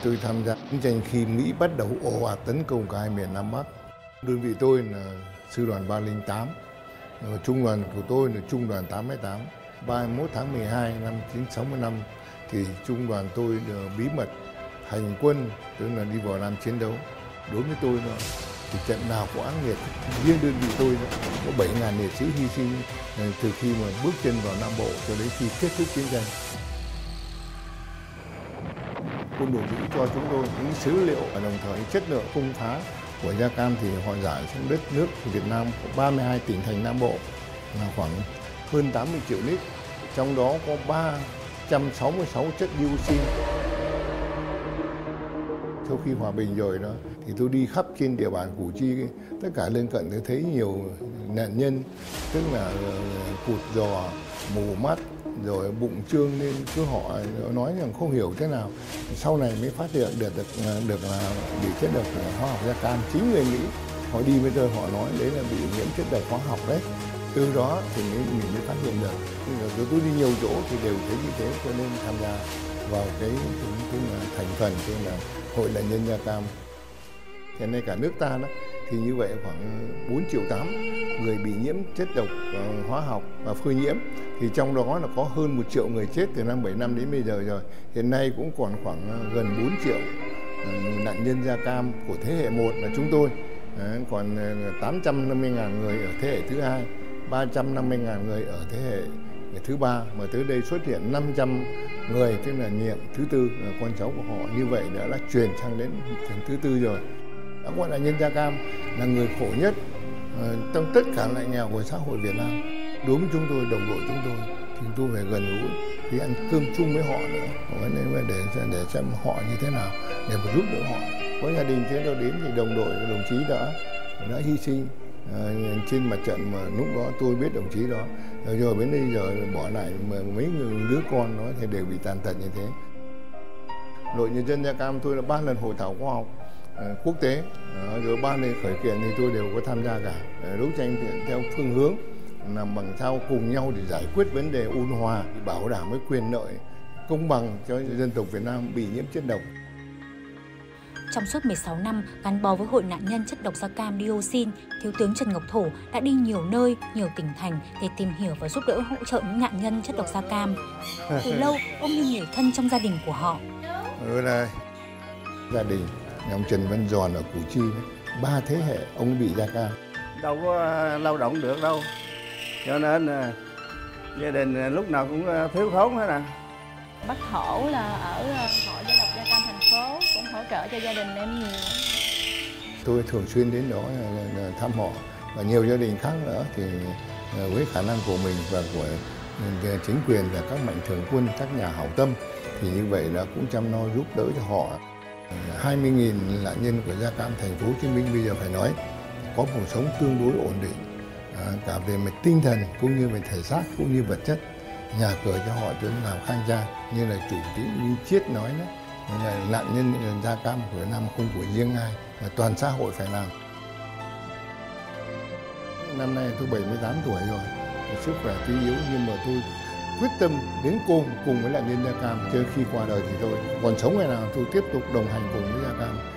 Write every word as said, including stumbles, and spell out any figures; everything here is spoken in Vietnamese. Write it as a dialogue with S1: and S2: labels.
S1: tôi tham gia chiến tranh khi Mỹ bắt đầu ồ ạt tấn công cả hai miền Nam Bắc. Đơn vị tôi là sư đoàn ba không tám, trung đoàn của tôi là trung đoàn tám mươi tám. ba mươi mốt tháng mười hai năm một nghìn chín trăm sáu mươi lăm thì trung đoàn tôi bí mật hành quân, tức là đi vào Nam chiến đấu. Đối với tôi nó thì trận nào cũng ác nghiệt. Riêng đơn vị tôi có bảy nghìn liệt sĩ hy sinh từ khi mà bước chân vào Nam Bộ cho đến khi kết thúc chiến tranh. Quân đội Mỹ cho chúng tôi những số liệu và đồng thời chất lượng cung phá của Gia Cam thì họ giải xuống đất nước Việt Nam có ba mươi hai tỉnh thành Nam Bộ là khoảng hơn tám mươi triệu lít, trong đó có ba trăm sáu mươi sáu chất dioxin. Sau khi hòa bình rồi đó thì tôi đi khắp trên địa bàn Củ Chi, tất cả lân cận tôi thấy nhiều nạn nhân, tức là cụt giò, mù mắt, rồi bụng trương nên cứ họ nói rằng không hiểu thế nào. Sau này mới phát hiện được được, được là bị chất độc hóa học Gia Cam. Chính người Mỹ họ đi với tôi họ nói đấy là bị nhiễm chất độc hóa học đấy. Từ đó thì mình mới phát hiện được. Rồi tôi đi nhiều chỗ thì đều thấy như thế, cho nên tham gia vào cái, cái, cái thành phần tên là Hội nạn nhân Gia Cam. Hiện nay cả nước ta đó thì như vậy khoảng bốn triệu tám người bị nhiễm chất độc hóa học và phơi nhiễm, thì trong đó là có hơn một triệu người chết từ năm bảy năm đến bây giờ rồi. Hiện nay cũng còn khoảng gần bốn triệu nạn nhân Gia Cam của thế hệ một là chúng tôi. Đấy, còn tám trăm năm mươi nghìn người ở thế hệ thứ hai, ba trăm năm mươi nghìn người ở thế hệ thứ ba, mà tới đây xuất hiện năm trăm người, tức là nhiễm thứ tư, là con cháu của họ. Như vậy đã là truyền sang đến thứ tư rồi. Đã gọi là nhân Gia Cam là người khổ nhất uh, trong tất cả loại nghèo của xã hội Việt Nam. Đối với chúng tôi, đồng đội chúng tôi, thì chúng tôi phải gần gũi, thì ăn cơm chung với họ nữa, để để để xem họ như thế nào, để mà giúp đỡ họ. Có gia đình thế đâu đến thì đồng đội, đồng chí đã đã hy sinh uh, trên mặt trận, mà lúc đó tôi biết đồng chí đó, rồi, rồi đến bây giờ bỏ lại mà mấy người đứa con nó thì đều bị tàn tật như thế. Đội nhân dân Gia Cam tôi là ba lần hội thảo khoa học uh, quốc tế, uh, rồi ba lần khởi kiện thì tôi đều có tham gia cả. Uh, đấu tranh theo phương hướng làm bằng sao cùng nhau để giải quyết vấn đề ôn hòa, bảo đảm cái quyền lợi công bằng cho dân tộc Việt Nam bị nhiễm chất độc.
S2: Trong suốt mười sáu năm gắn bó với Hội nạn nhân chất độc Gia Cam dioxin, Thiếu tướng Trần Ngọc Thổ đã đi nhiều nơi, nhiều tỉnh thành để tìm hiểu và giúp đỡ hỗ trợ những nạn nhân chất độc Gia Cam. Từ lâu, ông như người thân trong gia đình của họ.
S1: Ừ đây, gia đình ông Trần Văn Giòn ở Củ Chi, ba thế hệ ông bị Gia Cam.
S3: Đâu có lao động được đâu, cho nên gia đình lúc nào cũng thiếu thốn hết à.
S4: Bác Thổ là ở Hội Chất độc Gia Cam thành phố cũng hỗ trợ cho gia đình em nhiều.
S1: Tôi thường xuyên đến đó thăm họ, và nhiều gia đình khác nữa thì với khả năng của mình và của chính quyền và các mạnh thường quân, các nhà hảo tâm thì như vậy là cũng chăm lo giúp đỡ cho họ. hai mươi nghìn nạn nhân của Gia Cam thành phố Hồ Chí Minh bây giờ phải nói có cuộc sống tương đối ổn định, cả về mặt tinh thần cũng như về thể xác cũng như vật chất. Nhà cửa cho họ cho làm khang trang, như là chủ tịch Lý Chiết nói đó, là nạn nhân Gia Cam của Việt Nam không của riêng ai, mà toàn xã hội phải làm. Năm nay tôi bảy mươi tám tuổi rồi, sức khỏe tuy yếu nhưng mà tôi quyết tâm đến cùng cùng với nạn nhân Gia Cam, cho khi qua đời thì thôi. Còn sống ngày nào tôi tiếp tục đồng hành cùng với Gia Cam.